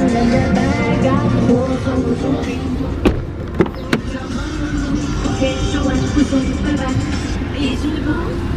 Okay, so what? We're going to go back. Is it the